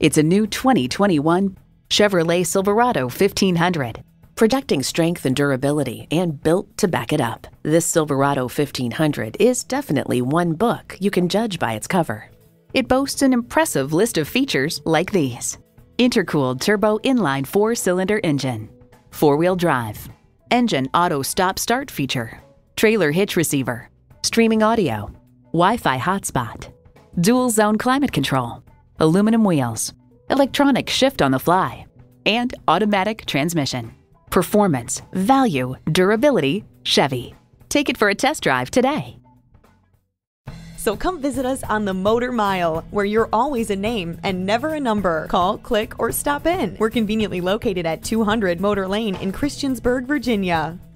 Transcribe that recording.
It's a new 2021 Chevrolet Silverado 1500. Projecting strength and durability and built to back it up. This Silverado 1500 is definitely one book you can judge by its cover. It boasts an impressive list of features like these: intercooled turbo inline 4-cylinder engine, 4-wheel drive, engine auto stop-start feature, trailer hitch receiver, streaming audio, Wi-Fi hotspot, dual zone climate control, aluminum wheels, electronic shift on the fly, and automatic transmission. Performance, value, durability, Chevy. Take it for a test drive today. So come visit us on the Motor Mile, where you're always a name and never a number. Call, click, or stop in. We're conveniently located at 200 Motor Lane in Christiansburg, Virginia.